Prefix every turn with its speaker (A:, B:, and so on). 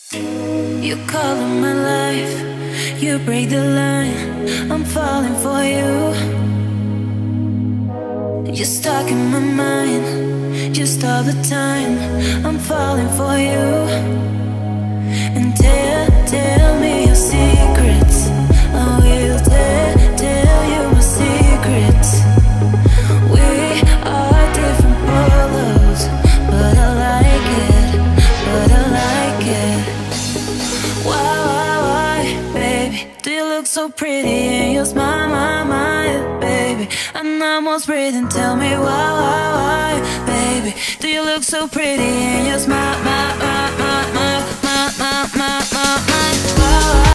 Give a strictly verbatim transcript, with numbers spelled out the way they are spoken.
A: You color my life, you break the line, I'm falling for you. You're stuck in my mind, just all the time, I'm falling for you. And tell, tell me your secrets, I will tell, tell you my secrets. We are different polos, but I like it, but I like it. Why, why, why, baby, do you look so pretty and you smile, my, my, baby? I'm almost breathing, tell me why, why, why, baby, do you look so pretty and you smile, my, my, my, my, my, my, my, my, my, why, why?